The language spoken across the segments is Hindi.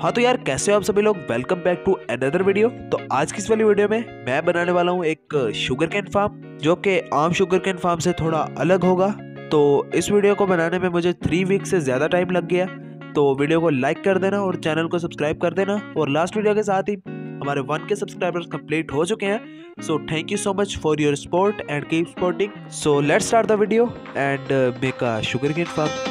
हाँ तो यार कैसे हो आप सभी लोग। Welcome back to another video. तो आज की इस वाली वीडियो में मैं बनाने वाला हूँ एक शुगर कैन फार्म जो कि आम शुगर कैन फार्म से थोड़ा अलग होगा। तो इस वीडियो को बनाने में मुझे 3 वीक से ज़्यादा टाइम लग गया। तो वीडियो को लाइक कर देना और चैनल को सब्सक्राइब कर देना। और लास्ट वीडियो के साथ ही हमारे 1K सब्सक्राइबर्स कंप्लीट हो चुके हैं। So thank you so much for your support and keep supporting. So let's start the video and make a sugar cane farm.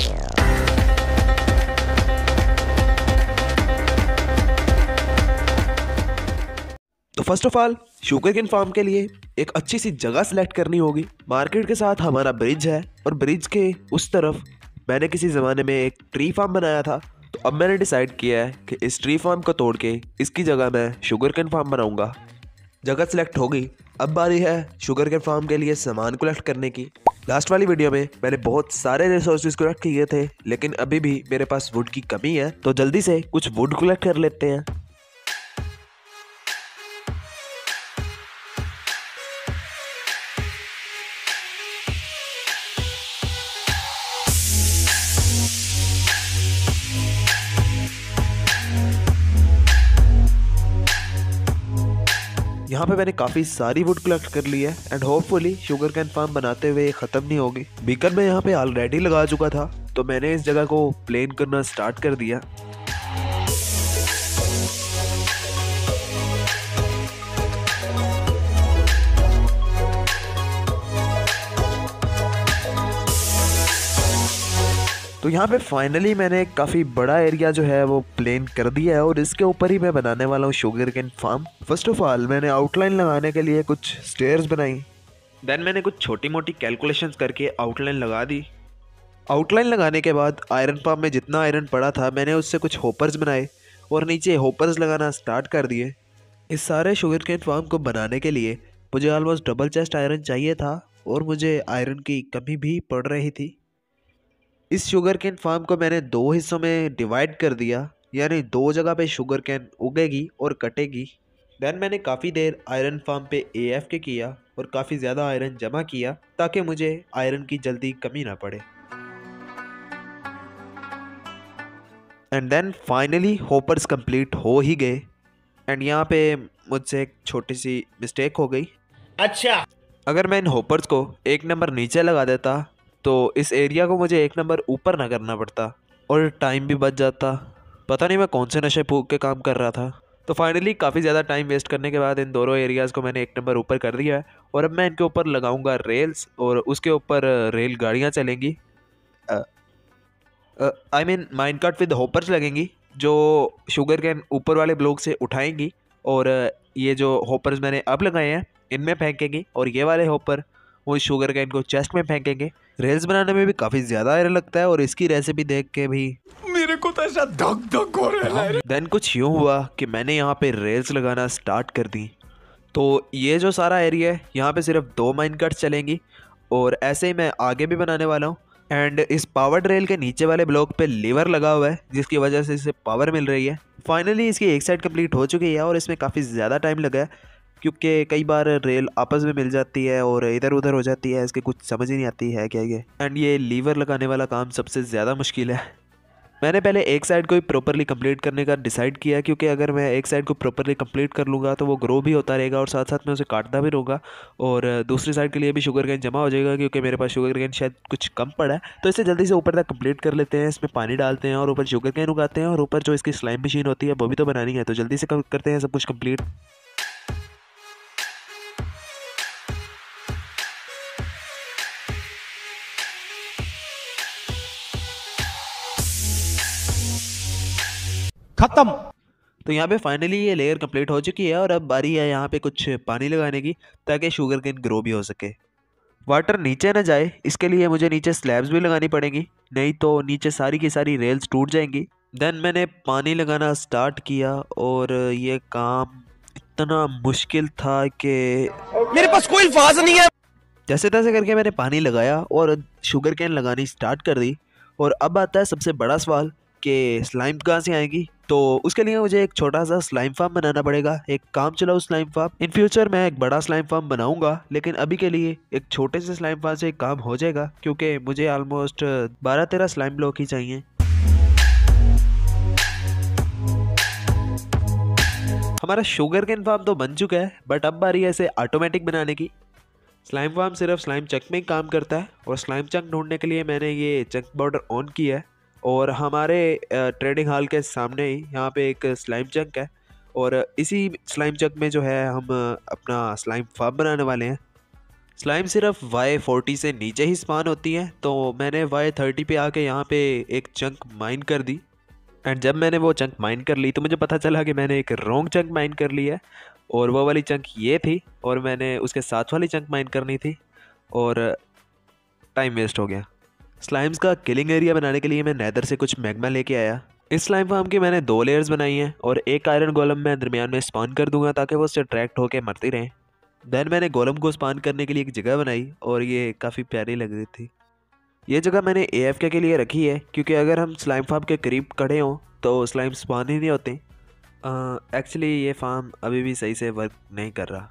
तो first of all sugar cane farm के लिए एक अच्छी सी जगह सेलेक्ट करनी होगी। मार्केट के साथ हमारा ब्रिज है और ब्रिज के उस तरफ मैंने किसी ज़माने में एक ट्री फार्म बनाया था। तो अब मैंने डिसाइड किया है कि इस ट्री फार्म को तोड़ के इसकी जगह मैं शुगर केन फार्म बनाऊंगा। जगह सेलेक्ट हो गई, अब बारी है शुगर केन फार्म के लिए सामान कलेक्ट करने की। लास्ट वाली वीडियो में मैंने बहुत सारे रिसोर्सेज कलेक्ट किए थे, लेकिन अभी भी मेरे पास वुड की कमी है। तो जल्दी से कुछ वुड कलेक्ट कर लेते हैं। यहाँ पे मैंने काफ़ी सारी वुड कलेक्ट कर ली है and hopefully sugar cane farm बनाते हुए ख़त्म नहीं होगी। बीकन में यहाँ पे ऑलरेडी लगा चुका था, तो मैंने इस जगह को प्लेन करना स्टार्ट कर दिया। तो यहाँ पे फाइनली मैंने काफ़ी बड़ा एरिया जो है वो प्लेन कर दिया है और इसके ऊपर ही मैं बनाने वाला हूँ sugar cane farm. First of all मैंने आउटलाइन लगाने के लिए कुछ स्टेयर्स बनाई। देन मैंने कुछ छोटी मोटी कैलकुलेशंस करके आउटलाइन लगा दी। आउटलाइन लगाने के बाद आयरन फार्म में जितना आयरन पड़ा था मैंने उससे कुछ होपर्स बनाए और नीचे होपर्स लगाना स्टार्ट कर दिए। इस सारे शुगर कैन फार्म को बनाने के लिए मुझे ऑलमोस्ट डबल चेस्ट आयरन चाहिए था और मुझे आयरन की कमी भी पड़ रही थी। इस शुगर कैन फार्म को मैंने 2 हिस्सों में डिवाइड कर दिया, यानी 2 जगह पे शुगर कैन उगेगी और कटेगी। देन मैंने काफ़ी देर आयरन फार्म पे AFK किया और काफ़ी ज़्यादा आयरन जमा किया ताकि मुझे आयरन की जल्दी कमी ना पड़े। And then finally hoppers complete हो ही गए। एंड यहाँ पे मुझसे एक छोटी सी मिस्टेक हो गई। अच्छा, अगर मैं इन होपर्स को 1 नंबर नीचे लगा देता तो इस एरिया को मुझे 1 नंबर ऊपर ना करना पड़ता और टाइम भी बच जाता। पता नहीं मैं कौन से नशे फूक के काम कर रहा था। तो फाइनली काफ़ी ज़्यादा टाइम वेस्ट करने के बाद इन दोनों एरियाज़ को मैंने 1 नंबर ऊपर कर दिया है और अब मैं इनके ऊपर लगाऊंगा रेल्स और उसके ऊपर रेल गाड़ियाँ चलेंगी। I mean minecart with hoppers लगेंगी जो शुगर कैन ऊपर वाले ब्लॉक से उठाएंगी और ये जो होपर्स मैंने अब लगाए हैं इनमें फेंकेंगी और ये वाले होपर वो शुगर कैन को चेस्ट में फेंकेंगे। रेल्स बनाने में भी काफ़ी ज़्यादा आयरन लगता है और इसकी रेसिपी देख के भी मेरे को तो ऐसा धक धक हो रहा है। देन कुछ यूँ हुआ कि मैंने यहाँ पे रेल्स लगाना स्टार्ट कर दी। तो ये जो सारा एरिया है यहाँ पे सिर्फ 2 माइन कार्ट्स चलेंगी और ऐसे ही मैं आगे भी बनाने वाला हूँ। एंड इस पावर्ड रेल के नीचे वाले ब्लॉक पे लीवर लगा हुआ है जिसकी वजह से इसे पावर मिल रही है। फाइनली इसकी एक साइड कंप्लीट हो चुकी है और इसमें काफ़ी ज़्यादा टाइम लगा है क्योंकि कई बार रेल आपस में मिल जाती है और इधर उधर हो जाती है, इसके कुछ समझ ही नहीं आती है क्या ये। एंड ये लीवर लगाने वाला काम सबसे ज़्यादा मुश्किल है। मैंने पहले एक साइड को ही प्रॉपरली कंप्लीट करने का डिसाइड किया क्योंकि अगर मैं एक साइड को प्रॉपरली कंप्लीट कर लूँगा तो वो ग्रो भी होता रहेगा और साथ साथ मैं उसे काटता भी रहूँगा और दूसरी साइड के लिए भी शुगर कैन जमा हो जाएगा क्योंकि मेरे पास शुगर कैन शायद कुछ कम पड़ा है। तो इसे जल्दी से ऊपर तक कंप्लीट कर लेते हैं। इसमें पानी डालते हैं और ऊपर शुगर कैन उगाते हैं और ऊपर जो इसकी स्लाइम मशीन होती है वो भी तो बनानी है। तो जल्दी से करते हैं सब कुछ कंप्लीट। खत्म। तो यहाँ पे फाइनली ये लेयर कंप्लीट हो चुकी है और अब बारी है यहाँ पे कुछ पानी लगाने की ताकि शुगर केन ग्रो भी हो सके। वाटर नीचे ना जाए इसके लिए मुझे नीचे स्लैब्स भी लगानी पड़ेंगी, नहीं तो नीचे सारी की सारी रेल्स टूट जाएंगी। देन मैंने पानी लगाना स्टार्ट किया और ये काम इतना मुश्किल था कि मेरे पास कोई अल्फाज नहीं है। जैसे तैसे करके मैंने पानी लगाया और शुगर कैन लगानी स्टार्ट कर दी। और अब आता है सबसे बड़ा सवाल कि स्लाइम कहाँ से आएगी। तो उसके लिए मुझे एक छोटा सा स्लाइम फार्म बनाना पड़ेगा, एक काम चलाओ स्लाइम फार्म। इन फ्यूचर मैं एक बड़ा स्लाइम फार्म बनाऊंगा, लेकिन अभी के लिए एक छोटे से स्लाइम फार्म से काम हो जाएगा क्योंकि मुझे ऑलमोस्ट 12-13 स्लाइम ब्लॉक ही चाहिए। हमारा शुगर केन फार्म तो बन चुका है, बट अब बारी है इसे ऑटोमेटिक बनाने की। स्लाइम फार्म सिर्फ स्लाइम चंक में ही काम करता है और स्लाइम चंक ढूंढने के लिए मैंने ये चंक पाउडर ऑन किया है और हमारे ट्रेडिंग हॉल के सामने ही यहाँ पे एक स्लाइम चंक है और इसी स्लाइम चंक में जो है हम अपना स्लाइम फार्म बनाने वाले हैं। स्लाइम सिर्फ Y40 से नीचे ही स्पान होती है, तो मैंने Y30 पे आके यहाँ पे एक चंक माइन कर दी। एंड जब मैंने वो चंक माइन कर ली तो मुझे पता चला कि मैंने एक रॉन्ग चंक माइन कर ली है और वो वाली चंक ये थी और मैंने उसके साथ वाली चंक माइन करनी थी और टाइम वेस्ट हो गया। स्लाइम्स का किलिंग एरिया बनाने के लिए मैं नेदर से कुछ मैग्मा लेके आया। इस स्लाइम फार्म की मैंने 2 लेयर्स बनाई हैं और एक आयरन गोलम मैं दरमियान में स्पॉन कर दूंगा ताकि वो उससे अट्रैक्ट होकर मरती रहें। देन मैंने गोलम को स्पॉन करने के लिए एक जगह बनाई और ये काफ़ी प्यारी लग रही थी। ये जगह मैंने AFK के लिए रखी है क्योंकि अगर हम स्लाइम फार्म के करीब खड़े हों तो स्लाइम स्पॉन ही नहीं होते। एक्चुअली ये फार्म अभी भी सही से वर्क नहीं कर रहा।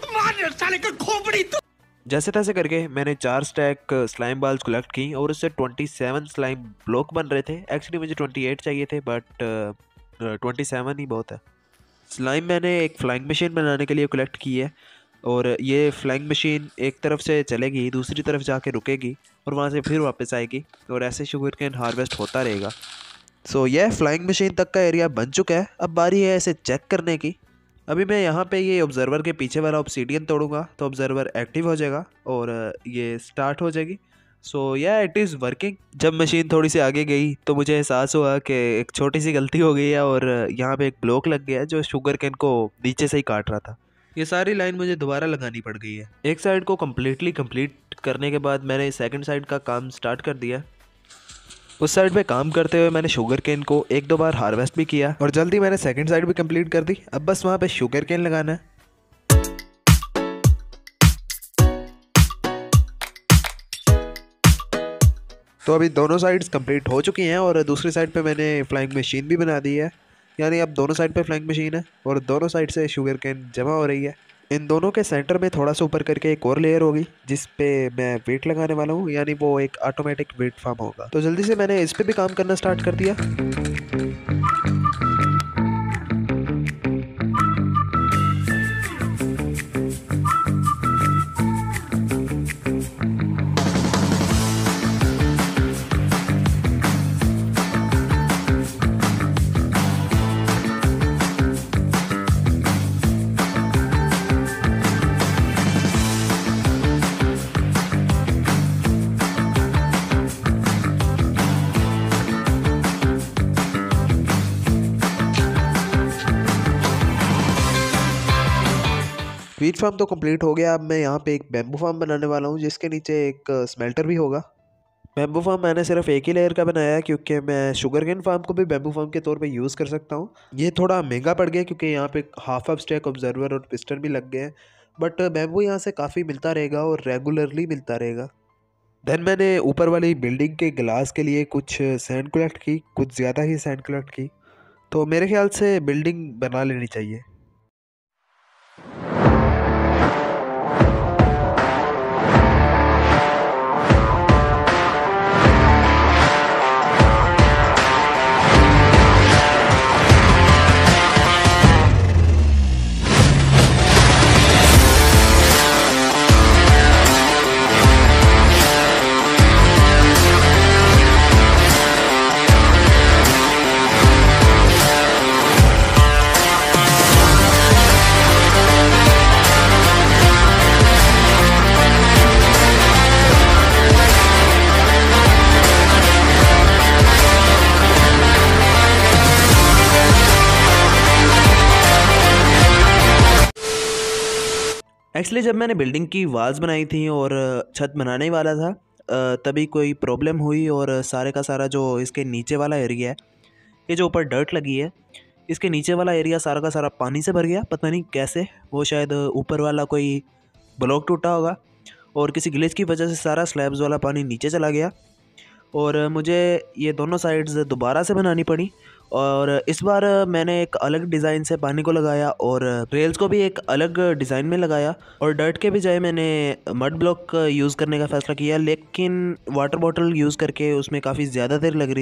जैसे तैसे करके मैंने 4 स्टैक स्लाइम बॉल्स कलेक्ट की और उससे 27 स्लाइम ब्लॉक बन रहे थे। एक्चुअली मुझे 28 चाहिए थे बट 27 ही बहुत है। स्लाइम मैंने एक फ्लाइंग मशीन बनाने के लिए कलेक्ट की है और ये फ्लाइंग मशीन एक तरफ से चलेगी, दूसरी तरफ जाके रुकेगी और वहाँ से फिर वापस आएगी और ऐसे शुगर कैन हार्वेस्ट होता रहेगा। सो यह फ्लाइंग मशीन तक का एरिया बन चुका है। अब बारी है इसे चेक करने की। अभी मैं यहाँ पे ये ऑब्जर्वर के पीछे वाला ऑब्सीडियन तोड़ूंगा तो ऑब्जर्वर एक्टिव हो जाएगा और ये स्टार्ट हो जाएगी। So yeah it is working. जब मशीन थोड़ी सी आगे गई तो मुझे एहसास हुआ कि एक छोटी सी गलती हो गई है और यहाँ पे एक ब्लॉक लग गया है जो शुगर कैन को नीचे से ही काट रहा था। ये सारी लाइन मुझे दोबारा लगानी पड़ गई है। एक साइड को कंप्लीट करने के बाद मैंने सेकंड साइड का काम स्टार्ट कर दिया। उस साइड पे काम करते हुए मैंने शुगर केन को 1-2 बार हार्वेस्ट भी किया और जल्दी मैंने सेकंड साइड भी कंप्लीट कर दी। अब बस वहाँ पे शुगर केन लगाना है। तो अभी दोनों साइड्स कंप्लीट हो चुकी हैं और दूसरी साइड पे मैंने फ्लाइंग मशीन भी बना दी है। यानी अब दोनों साइड पे फ्लाइंग मशीन है और दोनों साइड से शुगर केन जमा हो रही है। इन दोनों के सेंटर में थोड़ा सा ऊपर करके एक और लेयर होगी जिस पे मैं वेट लगाने वाला हूँ, यानी वो एक ऑटोमेटिक वेट फार्म होगा। तो जल्दी से मैंने इस पे भी काम करना स्टार्ट कर दिया। वीट फार्म तो कंप्लीट हो गया। अब मैं यहाँ पे एक बैम्बू फार्म बनाने वाला हूँ जिसके नीचे एक स्मेल्टर भी होगा। बैम्बू फार्म मैंने सिर्फ एक ही लेयर का बनाया है क्योंकि मैं शुगर केन फार्म को भी बैम्बू फार्म के तौर पे यूज़ कर सकता हूँ। ये थोड़ा महंगा पड़ गया क्योंकि यहाँ पे हाफ स्टैक ऑब्जर्वर और पिस्टन भी लग गए हैं, बट बैम्बू यहाँ से काफ़ी मिलता रहेगा और रेगुलरली मिलता रहेगा। देन मैंने ऊपर वाली बिल्डिंग के ग्लास के लिए कुछ सैंड कलेक्ट की, कुछ ज़्यादा ही सैंड कलेक्ट की। तो मेरे ख्याल से बिल्डिंग बना लेनी चाहिए। एक्चुअली जब मैंने बिल्डिंग की वाल्स बनाई थी और छत बनाने ही वाला था तभी कोई प्रॉब्लम हुई और सारे का सारा जो इसके नीचे वाला एरिया है, ये जो ऊपर डर्ट लगी है, इसके नीचे वाला एरिया सारा का सारा पानी से भर गया। पता नहीं कैसे, वो शायद ऊपर वाला कोई ब्लॉक टूटा होगा और किसी ग्लिच की वजह से सारा स्लैब्स वाला पानी नीचे चला गया और मुझे ये दोनों साइड्स दोबारा से बनानी पड़ी। और इस बार मैंने एक अलग डिज़ाइन से पानी को लगाया और रेल्स को भी एक अलग डिज़ाइन में लगाया और डर्ट के बजाय मैंने मड ब्लॉक यूज़ करने का फ़ैसला किया, लेकिन वाटर बॉटल यूज़ करके उसमें काफ़ी ज़्यादा देर लग रही थी।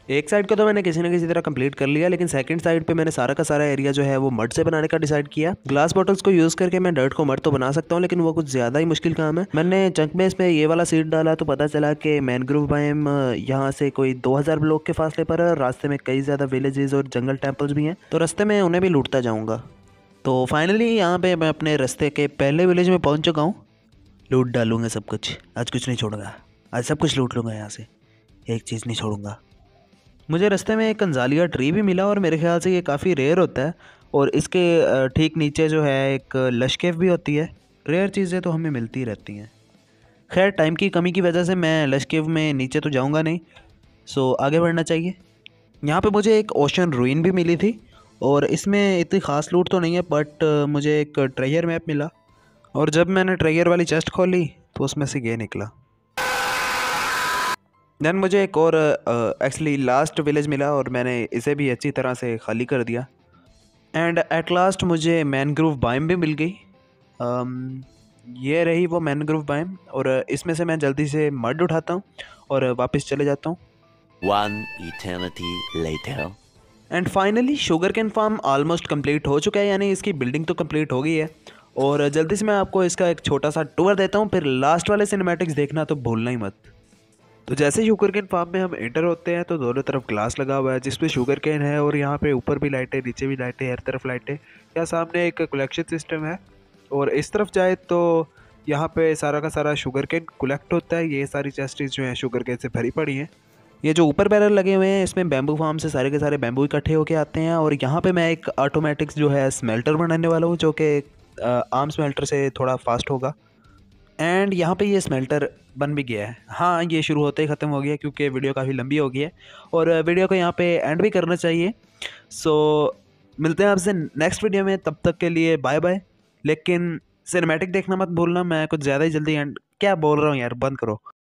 एक साइड को तो मैंने किसी न किसी तरह कंप्लीट कर लिया, लेकिन सेकंड साइड पे मैंने सारा का सारा एरिया जो है वो मड से बनाने का डिसाइड किया। ग्लास बॉटल्स को यूज़ करके मैं डर्ट को मड तो बना सकता हूँ, लेकिन वो कुछ ज़्यादा ही मुश्किल काम है। मैंने चंक में इसमें ये वाला सीड डाला तो पता चला कि मैनग्रोव बायोम यहाँ से कोई 2000 ब्लॉक के फासले पर है और रास्ते में कई ज़्यादा विलेजेस और जंगल टेम्पल्स भी हैं, तो रास्ते में उन्हें भी लूटता जाऊँगा। तो फाइनली यहाँ पे मैं अपने रास्ते के पहले विलेज में पहुँच चुका हूँ। लूट डालूंगा सब कुछ, आज कुछ नहीं छोड़ूंगा, आज सब कुछ लूट लूँगा यहाँ से, एक चीज़ नहीं छोड़ूंगा। मुझे रास्ते में एक कंजालिया ट्री भी मिला और मेरे ख्याल से ये काफ़ी रेयर होता है, और इसके ठीक नीचे जो है एक लश केव भी होती है। रेयर चीज़ें तो हमें मिलती रहती हैं। खैर टाइम की कमी की वजह से मैं लश केव में नीचे तो जाऊंगा नहीं, सो आगे बढ़ना चाहिए। यहाँ पे मुझे एक ओशन रूइन भी मिली थी और इसमें इतनी ख़ास लूट तो नहीं है, बट मुझे एक ट्रेजर मैप मिला, और जब मैंने ट्रेजर वाली चेस्ट खोली तो उसमें से ये निकला। देन मुझे एक और एक्चुअली लास्ट विलेज मिला और मैंने इसे भी अच्छी तरह से खाली कर दिया। एंड एट लास्ट मुझे मैनग्रोव बाइम भी मिल गई। ये रही वो मैनग्रोव बाइम, और इसमें से मैं जल्दी से मड उठाता हूँ और वापस चले जाता हूँ। One eternity later. And finally sugar cane farm almost complete हो चुका है, यानी इसकी बिल्डिंग तो कंप्लीट हो गई है। और जल्दी से मैं आपको इसका एक छोटा सा टूर देता हूँ, फिर लास्ट वाले सिनेमैटिक्स देखना तो भूलना ही मत। तो जैसे शुगर केन फार्म में हम एंटर होते हैं तो दोनों तरफ ग्लास लगा हुआ है जिसपे शुगर केन है, और यहाँ पे ऊपर भी लाइटें, नीचे भी लाइटें, हर तरफ लाइटें। यहाँ सामने एक कलेक्शन सिस्टम है, और इस तरफ जाए तो यहाँ पे सारा का सारा शुगर केन कलेक्ट होता है। ये सारी चेस्टेज जो हैं शुगर केन से भरी पड़ी हैं। ये जो ऊपर बैरल लगे हुए हैं इसमें बैम्बू फार्म से सारे के सारे बैम्बू इकट्ठे होके आते हैं, और यहाँ पे मैं एक ऑटोमेटिक्स जो है स्मेल्टर बनाने वाला हूँ, जो कि आर्म स्मेल्टर से थोड़ा फास्ट होगा। एंड यहाँ पे ये स्मेल्टर बन भी गया है। हाँ, ये शुरू होते ही ख़त्म हो गया क्योंकि वीडियो काफ़ी लंबी हो गई है, और वीडियो को यहाँ पे एंड भी करना चाहिए। सो मिलते हैं आपसे नेक्स्ट वीडियो में, तब तक के लिए बाय बाय। लेकिन सिनेमैटिक देखना मत भूलना, मैं कुछ ज़्यादा ही जल्दी एंड क्या बोल रहा हूँ यार, बंद करो।